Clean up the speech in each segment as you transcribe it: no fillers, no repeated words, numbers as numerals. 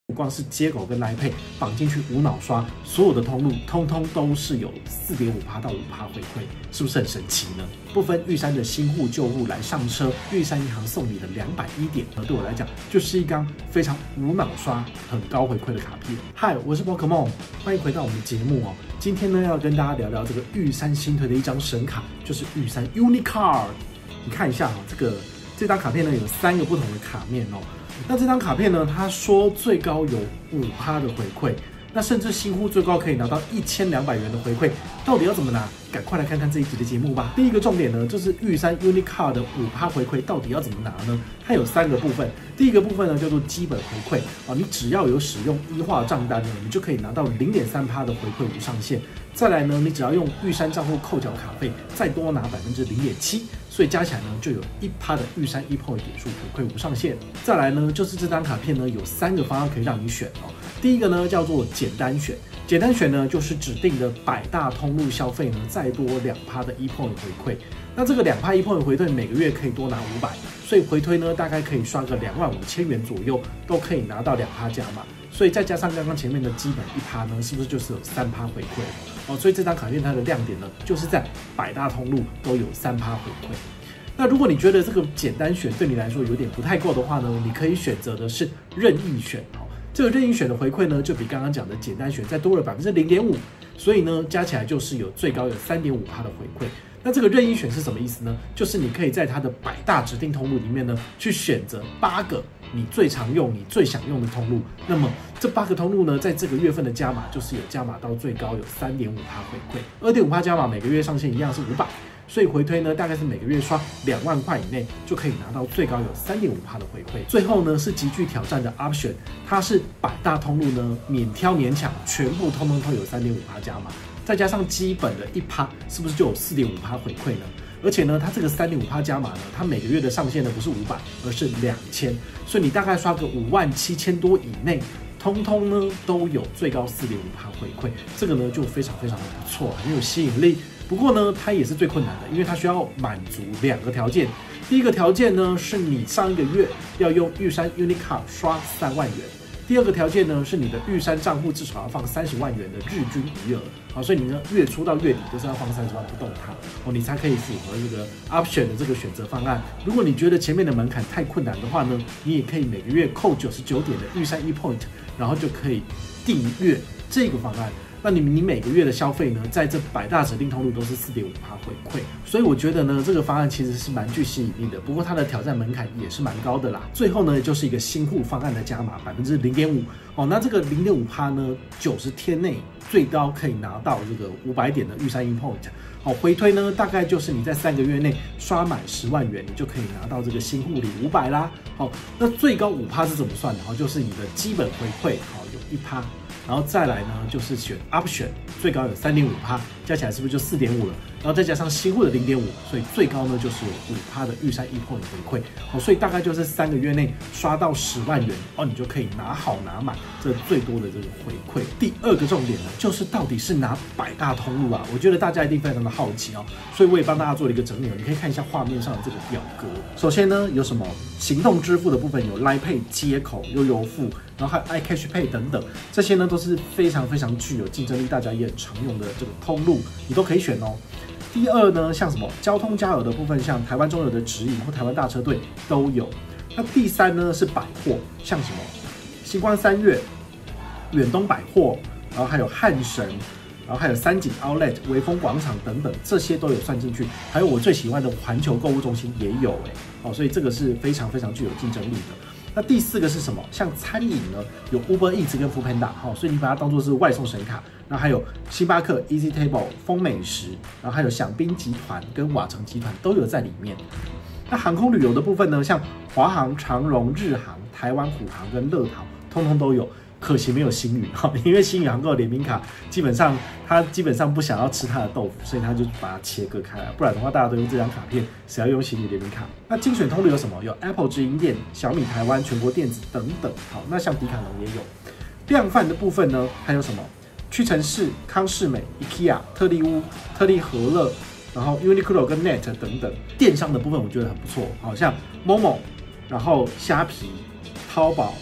光是接口跟 Line Pay 绑进去无脑刷，所有的通路通通都是有4.5%到5%回馈，是不是很神奇呢？不分玉山的新户旧户来上车，玉山银行送你的210点，对我来讲就是一张非常无脑刷、很高回馈的卡片。嗨，我是宝可梦，欢迎回到我们的节目哦。今天呢，要跟大家聊聊这个玉山新推的一张神卡，就是玉山 UniCard。你看一下哦，这张卡片呢有3个不同的卡面哦。那这张卡片呢，他说最高有5%的回馈，那甚至新户最高可以拿到1200元的回馈，到底要怎么拿？赶快来看看这一集的节目吧。第一个重点呢，就是玉山 UniCard 的5%回馈到底要怎么拿呢？它有3个部分。第一个部分呢叫做基本回馈啊，你只要有使用1化账单呢，你就可以拿到0.3%的回馈无上限。再来呢，你只要用玉山账户扣缴卡费，再多拿0.7%，所以加起来呢就有1%的玉山1point点数回馈无上限。再来呢，就是这张卡片呢有3个方案可以让你选哦。第一个呢叫做简单选。简单选呢，就是指定的百大通路消费呢，再多2%的1point回馈。那这个2% 1point回馈，每个月可以多拿500，所以回推呢，大概可以刷个25000元左右，都可以拿到2%加码。所以再加上刚刚前面的基本1%呢，是不是就是有3%回馈哦？所以这张卡片它的亮点呢，就是在百大通路都有3%回馈。那如果你觉得这个简单选对你来说有点不太够的话呢，你可以选择的是任意选哦。这个任意选的回馈呢，就比刚刚讲的简单选再多了0.5%，所以呢，加起来就是最高有3.5%的回馈。那这个任意选是什么意思呢？就是你可以在它的百大指定通路里面呢，去选择8个你最常用、你最想用的通路。那么这8个通路呢，在这个月份的加码就是有加码到最高有3.5%回馈，2.5%加码每个月上限一样是500。所以回推呢，大概是每个月刷2万块以内，就可以拿到最高有3.5%的回馈。最后呢是极具挑战的 Option， 它是百大通路呢免挑免抢，全部通通都有3.5%加码，再加上基本的1%，是不是就有4.5%回馈呢？而且呢，它这个3.5%加码呢，它每个月的上限呢不是500，而是2000，所以你大概刷个57000多以内，通通呢都有最高4.5%回馈，这个呢就非常非常的不错，很有吸引力。不过呢，它也是最困难的，因为它需要满足2个条件。第一个条件呢，是你上一个月要用玉山 UniCard 刷3万元；第二个条件呢，是你的玉山账户至少要放30万元的日均余额。好，所以你呢月初到月底都是要放30万不动它哦，你才可以符合这个 Option 的这个选择方案。如果你觉得前面的门槛太困难的话呢，你也可以每个月扣99点的玉山1point，然后就可以订阅这个方案。那你每个月的消费呢，在这百大指定通路都是4.5%回馈，所以我觉得呢，这个方案其实是蛮具吸引力的。不过它的挑战门槛也是蛮高的啦。最后呢，就是一个新户方案的加码0.5%哦。那这个0.5%呢，90天内最高可以拿到这个500点的玉山1point。好，回推呢，大概就是你在3个月内刷满10万元，你就可以拿到这个新户礼500啦。好，那最高5%是怎么算的？好，就是你的基本回馈好有1%。然后再来呢，就是选 Option， 最高有3.5%，加起来是不是就4.5%了？然后再加上新户的0.5%，所以最高呢就是有5%的玉山1point回馈。好，所以大概就是3个月内刷到10万元哦，你就可以拿好拿满这最多的这个回馈。第二个重点呢，就是到底是哪百大通路啊？我觉得大家一定非常的好奇哦，所以我也帮大家做了一个整理，你可以看一下画面上的这个表格。首先呢，有什么行动支付的部分有 Line Pay 接口、悠游付，然后还有 iCash Pay 等等，这些呢都是非常非常具有竞争力，大家也很常用的这个通路，你都可以选哦。第二呢，像什么交通加油的部分，像台湾中油的指引或台湾大车队都有。那第三呢是百货，像什么星光三月、远东百货，然后还有汉神，然后还有三井 Outlet、微风广场等等，这些都有算进去。还有我最喜欢的环球购物中心也有哦，所以这个是非常非常具有竞争力的。那第四个是什么？像餐饮呢，有 Uber Eats 跟 Foodpanda，所以你把它当作是外送神卡。然后还有星巴克、Easy Table、丰美食，然后还有享宾集团跟瓦城集团都有在里面。那航空旅游的部分呢，像华航、长荣、日航、台湾虎航跟乐桃，通通都有。可惜没有星宇哈，因为星宇航空的联名卡基本上不想要吃它的豆腐，所以他就把它切割开来，不然的话大家都用这张卡片，谁要用星宇联名卡？那精选通路有什么？有 Apple 直营店、小米台湾、全国电子等等。好，那像迪卡侬也有。量贩的部分呢，还有什么？屈臣氏、康士美、IKEA、特力屋、特力和乐，然后 Uniqlo 跟 Net 等等。电商的部分我觉得很不错，好像 Momo，然后虾皮、淘宝。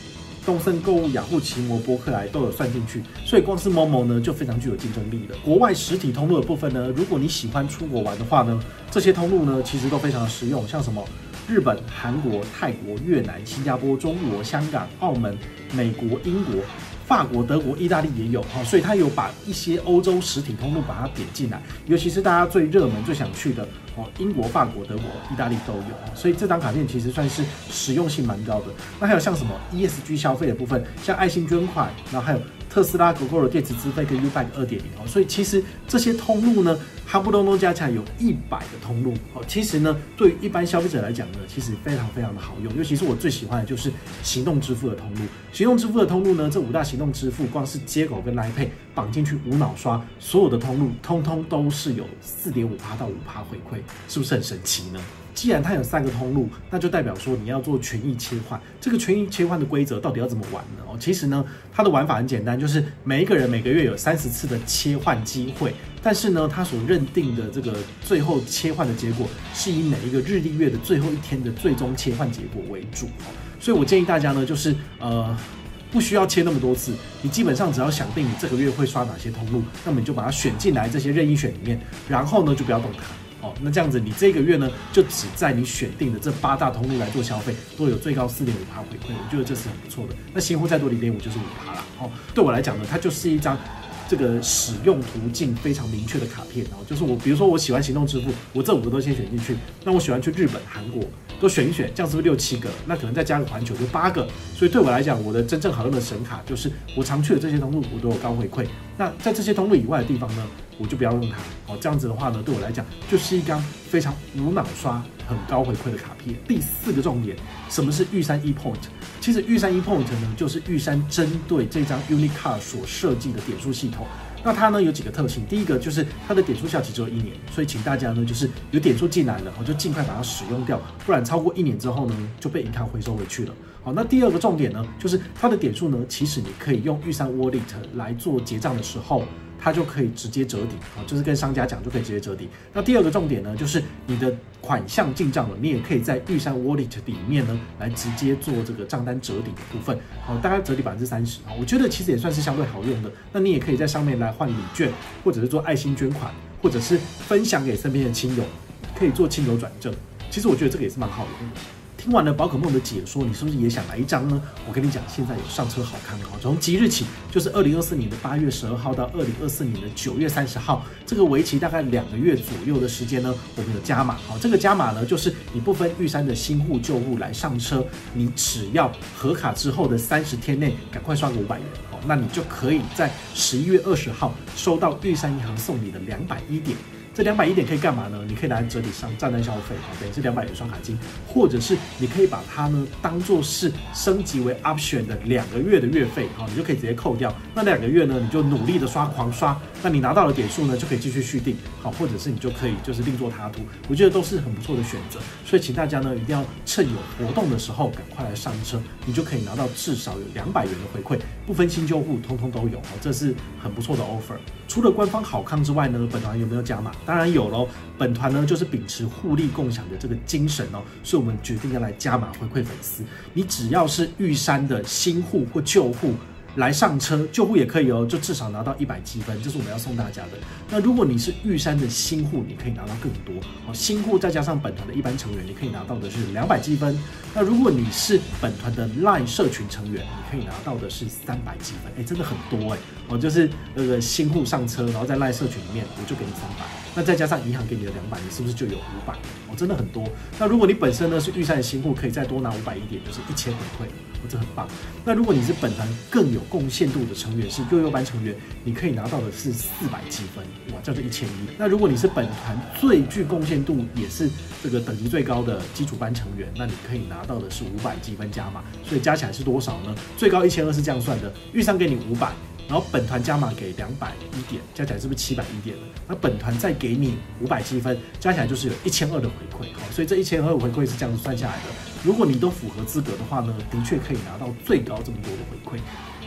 东森购物、雅虎奇摩、博客来都有算进去，所以光是 Momo 呢就非常具有竞争力了。国外实体通路的部分呢，如果你喜欢出国玩的话呢，这些通路呢其实都非常的实用，像什么日本、韩国、泰国、越南、新加坡、中国、香港、澳门、美国、英国、法国、德国、意大利也有哈，所以它有把一些欧洲实体通路把它点进来，尤其是大家最热门、最想去的哦，英国、法国、德国、意大利都有，所以这张卡片其实算是实用性蛮高的。那还有像什么 ESG 消费的部分，像爱心捐款，然后还有特斯拉、GoGo 的电子资费跟 U-Bike 2.0哦，所以其实这些通路呢，哈不隆咚加起来有100个通路哦。其实呢，对于一般消费者来讲呢，其实非常非常的好用，尤其是我最喜欢的就是行动支付的通路。行动支付的通路呢，这5大行动支付光是接口跟 Line Pay 绑进去无脑刷，所有的通路通通都是有4.5%到5%回馈，是不是很神奇呢？既然它有3个通路，那就代表说你要做权益切换。这个权益切换的规则到底要怎么玩呢？其实呢，它的玩法很简单，就是每一个人每个月有30次的切换机会，但是呢，它所认定的这个最后切换的结果是以每一个日历月的最后一天的最终切换结果为主。所以我建议大家呢，就是不需要切那么多次，你基本上只要想定你这个月会刷哪些通路，那么你就把它选进来这些任意选里面，然后呢就不要动它。那这样子，你这个月呢，就只在你选定的这8大通路来做消费，都有最高4.5%回馈，我觉得这是很不错的。那新户再多0.5%就是5%啦。对我来讲呢，它就是一张这个使用途径非常明确的卡片。就是比如说我喜欢行动支付，我这5个都先选进去。那我喜欢去日本、韩国，都选一选，这样是不是6、7个？那可能再加个环球就8个。所以对我来讲，我的真正好用的神卡就是我常去的这些通路，我都有高回馈。那在这些通路以外的地方呢，我就不要用它。这样子的话呢，对我来讲就是一张非常无脑刷、很高回馈的卡片。第4个重点，什么是玉山 ePoint？ 其实玉山 ePoint 呢，就是玉山针对这张 Unicard 所设计的点数系统。那它呢有几个特性，第一个就是它的点数效期只有1年，所以请大家呢就是有点数进来了，就尽快把它使用掉，不然超过1年之后呢就被银行回收回去了。好，那第2个重点呢，就是它的点数呢，其实你可以用玉山 Wallet 来做结账的时候，它就可以直接折抵，就是跟商家讲就可以直接折抵。那第2个重点呢，就是你的款项进账了，你也可以在玉山 Wallet 里面呢来直接做这个账单折抵的部分，大概折抵30%，我觉得其实也算是相对好用的。那你也可以在上面来换礼券，或者是做爱心捐款，或者是分享给身边的亲友，可以做亲友转正。其实我觉得这个也是蛮好用的。听完了宝可梦的解说，你是不是也想来一张呢？我跟你讲，现在有上车好康哦！从即日起，就是2024年的8月12号到2024年的9月30号，这个为期大概2个月左右的时间呢，我们有加码。好，这个加码呢，就是你不分玉山的新户旧户来上车，你只要核卡之后的30天内，赶快刷个500元，那你就可以在11月20号收到玉山银行送你的210点。这210点可以干嘛呢？你可以拿来折抵上账单消费，等于是200元刷卡金，或者是你可以把它呢当做是升级为 option 的2个月的月费，你就可以直接扣掉。那2个月呢，你就努力的刷，狂刷，那你拿到的点数呢就可以继续续订，好，或者是你就可以就是另作他途，我觉得都是很不错的选择。所以请大家呢一定要趁有活动的时候赶快来上车，你就可以拿到至少有200元的回馈，不分新旧户，通通都有，这是很不错的 offer。除了官方好康之外呢，本团有没有加码？当然有咯，本团呢就是秉持互利共享的这个精神哦，所以我们决定要来加码回馈粉丝。你只要是玉山的新户或旧户来上车，旧户也可以哦，就至少拿到100积分，这是我们要送大家的。那如果你是玉山的新户，你可以拿到更多哦。新户再加上本团的一般成员，你可以拿到的是200积分。那如果你是本团的 LINE 社群成员，你可以拿到的是300积分，真的很多就是那个新户上车，然后在 LINE 社群里面，我就给你300。那再加上银行给你的200，你是不是就有500？真的很多。那如果你本身呢是玉山的新户，可以再多拿500一点，就是1000回馈，这很棒。那如果你是本团更有贡献度的成员，是幼幼班成员，你可以拿到的是400积分，哇，叫做1100。那如果你是本团最具贡献度，也是这个等级最高的基础班成员，那你可以拿到的是500积分加码，所以加起来是多少呢？最高1200是这样算的，玉山给你500。然后本团加码给201点，加起来是不是710点了？那本团再给你500积分，加起来就是有1200的回馈。好，所以这1200的回馈是这样子算下来的。如果你都符合资格的话呢，的确可以拿到最高这么多的回馈。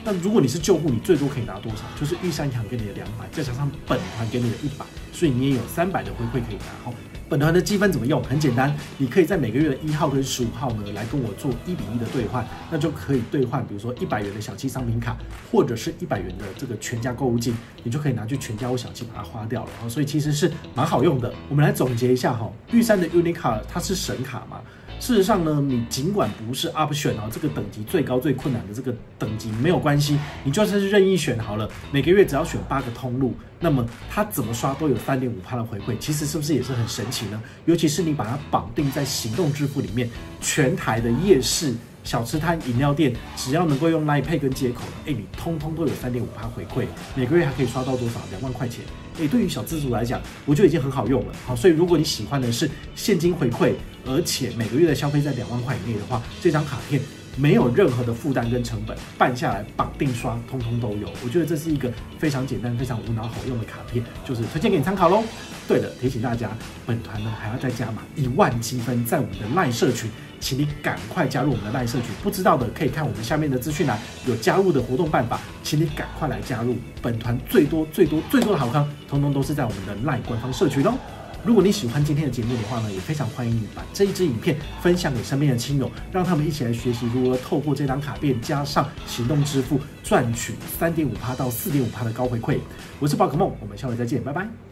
那如果你是旧户，你最多可以拿多少？就是玉山银行给你的200，再加上本团给你的100，所以你也有300的回馈可以拿。本团的积分怎么用？很简单，你可以在每个月的1号跟15号呢，来跟我做1比1的兑换，那就可以兑换，比如说100元的小七商品卡，或者是100元的这个全家购物金，你就可以拿去全家或小七把它花掉了。所以其实是蛮好用的。我们来总结一下玉山的 Unicard 它是神卡嘛？事实上呢，你尽管不是 option 这个等级最高最困难的这个等级没有关系，你就算是任意选好了，每个月只要选8个通路，那么它怎么刷都有3.5% 的回馈，其实是不是也是很神奇呢？尤其是你把它绑定在行动支付里面，全台的夜市、小吃摊、饮料店，只要能够用 Line Pay 跟接口的，你通通都有3.5% 回馈，每个月还可以刷到多少？2万块钱。对于小资族来讲，我觉得已经很好用了。好，所以如果你喜欢的是现金回馈，而且每个月的消费在2万块以内的话，这张卡片没有任何的负担跟成本，办下来绑定刷，通通都有。我觉得这是一个非常简单、非常无脑好用的卡片，就是推荐给你参考喽。对了，提醒大家，本团呢还要再加码1万积分在我们的 LINE 社群，请你赶快加入我们的 LINE 社群。不知道的可以看我们下面的资讯栏有加入的活动办法，请你赶快来加入。本团最多的好康，通通都是在我们的 LINE 官方社群哦。如果你喜欢今天的节目的话呢，也非常欢迎你把这一支影片分享给身边的亲友，让他们一起来学习如何透过这张卡片加上行动支付赚取3.5%到4.5%的高回馈。我是宝可梦，我们下回再见，拜拜。